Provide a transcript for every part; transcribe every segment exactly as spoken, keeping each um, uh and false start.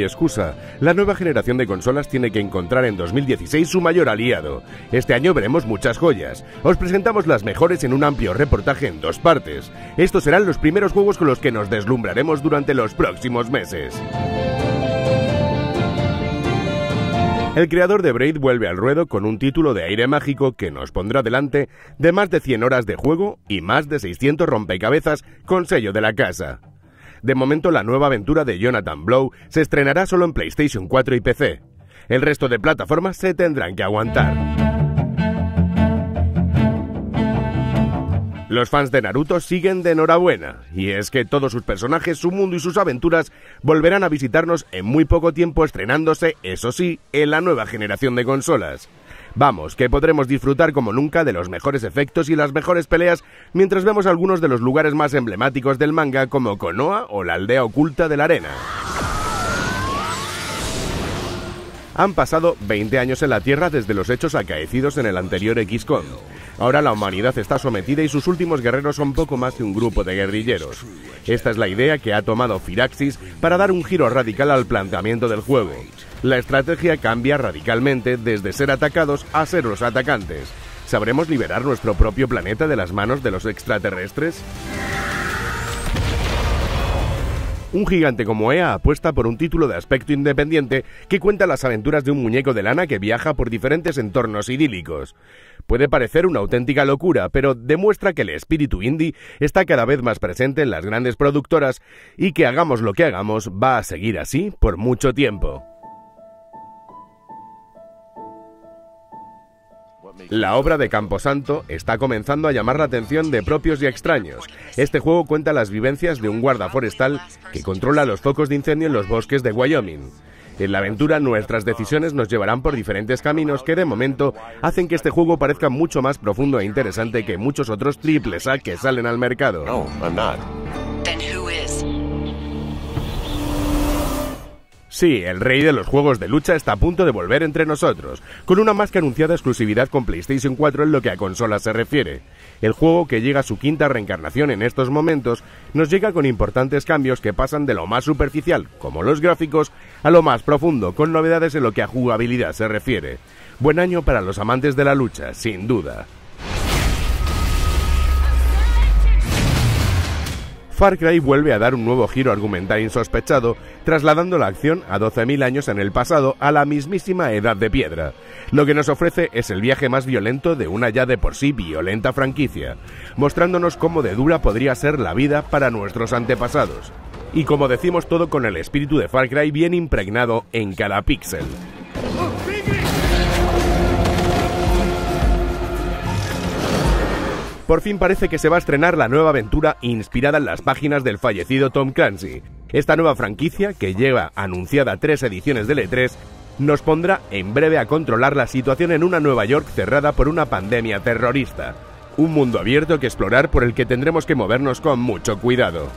excusa. La nueva generación de consolas tiene que encontrar en dos mil dieciséis su mayor aliado. Este año veremos muchas joyas. Os presentamos las mejores en un amplio reportaje en dos partes. Estos serán los primeros juegos con los que nos deslumbraremos durante los próximos meses. El creador de Braid vuelve al ruedo con un título de aire mágico que nos pondrá delante de más de cien horas de juego y más de seiscientos rompecabezas con sello de la casa. De momento, la nueva aventura de Jonathan Blow se estrenará solo en PlayStation cuatro y P C. El resto de plataformas se tendrán que aguantar. Los fans de Naruto siguen de enhorabuena, y es que todos sus personajes, su mundo y sus aventuras volverán a visitarnos en muy poco tiempo, estrenándose, eso sí, en la nueva generación de consolas. Vamos, que podremos disfrutar como nunca de los mejores efectos y las mejores peleas mientras vemos algunos de los lugares más emblemáticos del manga como Konoha o la aldea oculta de la arena. Han pasado veinte años en la Tierra desde los hechos acaecidos en el anterior X COM. Ahora la humanidad está sometida y sus últimos guerreros son poco más que un grupo de guerrilleros. Esta es la idea que ha tomado Firaxis para dar un giro radical al planteamiento del juego. La estrategia cambia radicalmente desde ser atacados a ser los atacantes. ¿Sabremos liberar nuestro propio planeta de las manos de los extraterrestres? Un gigante como E A apuesta por un título de aspecto independiente que cuenta las aventuras de un muñeco de lana que viaja por diferentes entornos idílicos. Puede parecer una auténtica locura, pero demuestra que el espíritu indie está cada vez más presente en las grandes productoras y que hagamos lo que hagamos va a seguir así por mucho tiempo. La obra de Camposanto está comenzando a llamar la atención de propios y extraños. Este juego cuenta las vivencias de un guarda forestal que controla los focos de incendio en los bosques de Wyoming. En la aventura, nuestras decisiones nos llevarán por diferentes caminos que de momento hacen que este juego parezca mucho más profundo e interesante que muchos otros triples A que salen al mercado. No, I'm not. Sí, el rey de los juegos de lucha está a punto de volver entre nosotros, con una más que anunciada exclusividad con PlayStation cuatro en lo que a consolas se refiere. El juego, que llega a su quinta reencarnación en estos momentos, nos llega con importantes cambios que pasan de lo más superficial, como los gráficos, a lo más profundo, con novedades en lo que a jugabilidad se refiere. Buen año para los amantes de la lucha, sin duda. Far Cry vuelve a dar un nuevo giro argumental insospechado, trasladando la acción a doce mil años en el pasado, a la mismísima Edad de Piedra. Lo que nos ofrece es el viaje más violento de una ya de por sí violenta franquicia, mostrándonos cómo de dura podría ser la vida para nuestros antepasados. Y como decimos, todo con el espíritu de Far Cry bien impregnado en cada píxel. Por fin parece que se va a estrenar la nueva aventura inspirada en las páginas del fallecido Tom Clancy. Esta nueva franquicia, que lleva anunciada tres ediciones del E tres, nos pondrá en breve a controlar la situación en una Nueva York cerrada por una pandemia terrorista. Un mundo abierto que explorar por el que tendremos que movernos con mucho cuidado.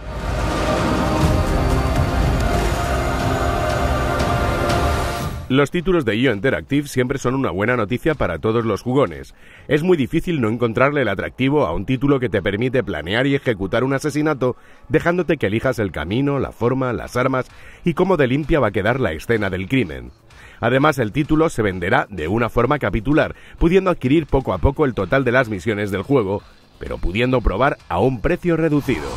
Los títulos de I O Interactive siempre son una buena noticia para todos los jugones. Es muy difícil no encontrarle el atractivo a un título que te permite planear y ejecutar un asesinato, dejándote que elijas el camino, la forma, las armas y cómo de limpia va a quedar la escena del crimen. Además, el título se venderá de una forma capitular, pudiendo adquirir poco a poco el total de las misiones del juego, pero pudiendo probar a un precio reducido.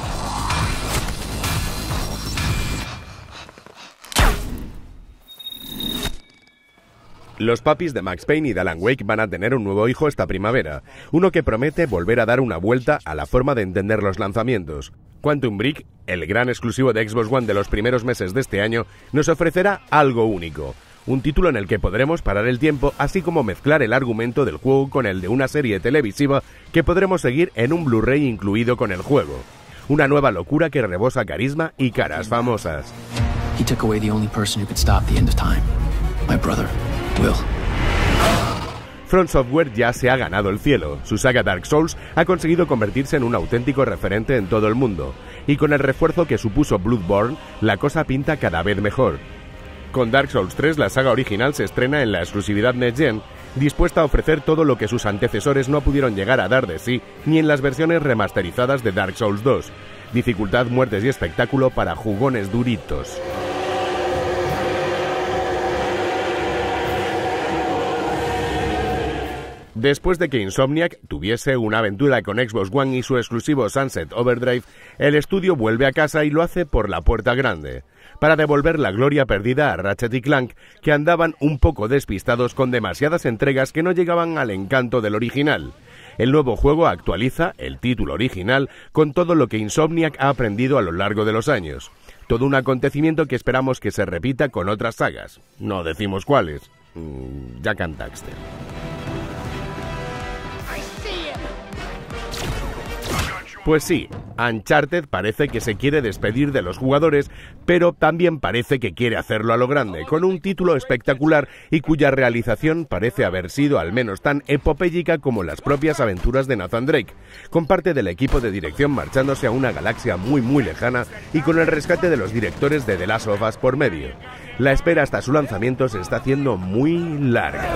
Los papis de Max Payne y de Alan Wake van a tener un nuevo hijo esta primavera, uno que promete volver a dar una vuelta a la forma de entender los lanzamientos. Quantum Break, el gran exclusivo de Xbox One de los primeros meses de este año, nos ofrecerá algo único. Un título en el que podremos parar el tiempo, así como mezclar el argumento del juego con el de una serie televisiva que podremos seguir en un Blu-ray incluido con el juego. Una nueva locura que rebosa carisma y caras famosas. He took away the only person who could stop the end of time. My brother, Will. From Software ya se ha ganado el cielo. Su saga Dark Souls ha conseguido convertirse en un auténtico referente en todo el mundo, y con el refuerzo que supuso Bloodborne, la cosa pinta cada vez mejor. Con Dark Souls tres, la saga original se estrena en la exclusividad Next Gen, dispuesta a ofrecer todo lo que sus antecesores no pudieron llegar a dar de sí ni en las versiones remasterizadas de Dark Souls dos. Dificultad, muertes y espectáculo para jugones duritos. Después de que Insomniac tuviese una aventura con Xbox One y su exclusivo Sunset Overdrive, el estudio vuelve a casa y lo hace por la puerta grande, para devolver la gloria perdida a Ratchet y Clank, que andaban un poco despistados con demasiadas entregas que no llegaban al encanto del original. El nuevo juego actualiza el título original con todo lo que Insomniac ha aprendido a lo largo de los años. Todo un acontecimiento que esperamos que se repita con otras sagas. No decimos cuáles. Mm, Jak and Daxter. Pues sí, Uncharted parece que se quiere despedir de los jugadores, pero también parece que quiere hacerlo a lo grande, con un título espectacular y cuya realización parece haber sido al menos tan epopéyica como las propias aventuras de Nathan Drake, con parte del equipo de dirección marchándose a una galaxia muy muy lejana y con el rescate de los directores de The Last of Us por medio. La espera hasta su lanzamiento se está haciendo muy larga.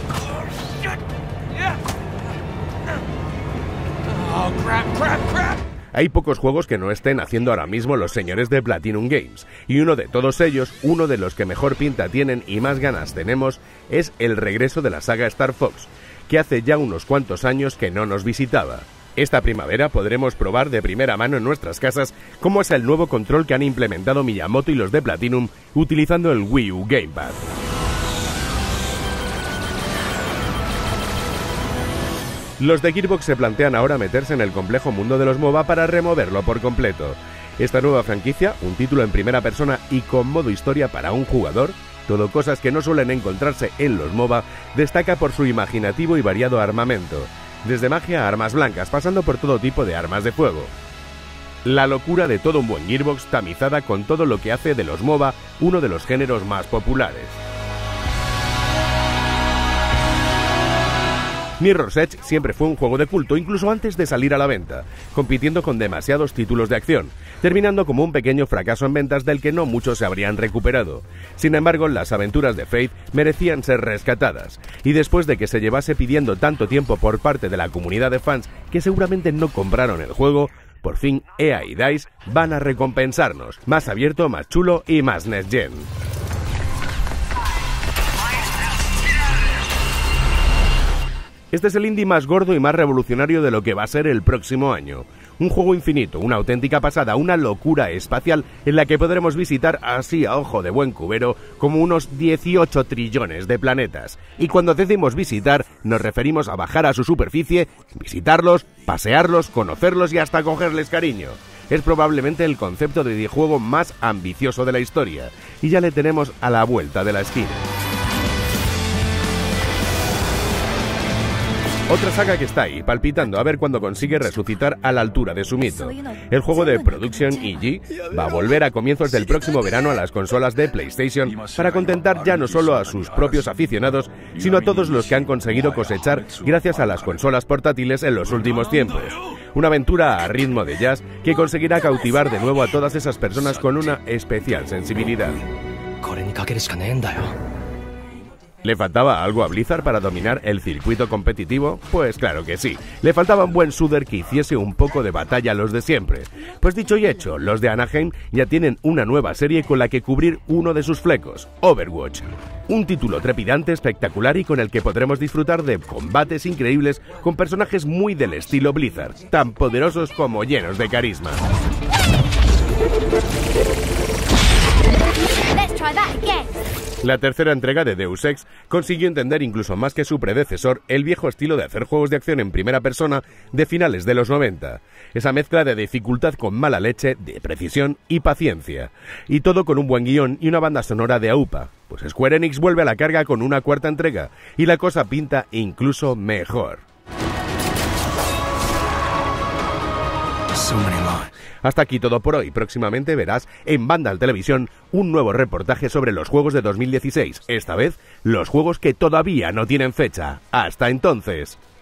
Oh, crap, crap, crap. Hay pocos juegos que no estén haciendo ahora mismo los señores de Platinum Games, y uno de todos ellos, uno de los que mejor pinta tienen y más ganas tenemos, es el regreso de la saga Star Fox, que hace ya unos cuantos años que no nos visitaba. Esta primavera podremos probar de primera mano en nuestras casas cómo es el nuevo control que han implementado Miyamoto y los de Platinum utilizando el Wii U Gamepad. Los de Gearbox se plantean ahora meterse en el complejo mundo de los MOBA para removerlo por completo. Esta nueva franquicia, un título en primera persona y con modo historia para un jugador, todo cosas que no suelen encontrarse en los MOBA, destaca por su imaginativo y variado armamento, desde magia a armas blancas, pasando por todo tipo de armas de fuego. La locura de todo un buen Gearbox tamizada con todo lo que hace de los MOBA uno de los géneros más populares. Mirror's Edge siempre fue un juego de culto, incluso antes de salir a la venta, compitiendo con demasiados títulos de acción, terminando como un pequeño fracaso en ventas del que no muchos se habrían recuperado. Sin embargo, las aventuras de Faith merecían ser rescatadas, y después de que se llevase pidiendo tanto tiempo por parte de la comunidad de fans que seguramente no compraron el juego, por fin E A y DICE van a recompensarnos, más abierto, más chulo y más Next Gen. Este es el indie más gordo y más revolucionario de lo que va a ser el próximo año. Un juego infinito, una auténtica pasada, una locura espacial en la que podremos visitar así a ojo de buen cubero como unos dieciocho trillones de planetas. Y cuando decimos visitar, nos referimos a bajar a su superficie, visitarlos, pasearlos, conocerlos y hasta cogerles cariño. Es probablemente el concepto de videojuego más ambicioso de la historia, y ya le tenemos a la vuelta de la esquina. Otra saga que está ahí, palpitando a ver cuándo consigue resucitar a la altura de su mito. El juego de Production E G va a volver a comienzos del próximo verano a las consolas de PlayStation para contentar ya no solo a sus propios aficionados, sino a todos los que han conseguido cosechar gracias a las consolas portátiles en los últimos tiempos. Una aventura a ritmo de jazz que conseguirá cautivar de nuevo a todas esas personas con una especial sensibilidad. ¿Le faltaba algo a Blizzard para dominar el circuito competitivo? Pues claro que sí. Le faltaba un buen shooter que hiciese un poco de batalla a los de siempre. Pues dicho y hecho, los de Anaheim ya tienen una nueva serie con la que cubrir uno de sus flecos, Overwatch. Un título trepidante, espectacular y con el que podremos disfrutar de combates increíbles con personajes muy del estilo Blizzard, tan poderosos como llenos de carisma. Let's try that again. La tercera entrega de Deus Ex consiguió entender incluso más que su predecesor el viejo estilo de hacer juegos de acción en primera persona de finales de los noventa. Esa mezcla de dificultad con mala leche, de precisión y paciencia. Y todo con un buen guión y una banda sonora de aupa. Pues Square Enix vuelve a la carga con una cuarta entrega y la cosa pinta incluso mejor. Hasta aquí todo por hoy. Próximamente verás en Vandal Televisión un nuevo reportaje sobre los juegos de dos mil dieciséis. Esta vez, los juegos que todavía no tienen fecha. Hasta entonces.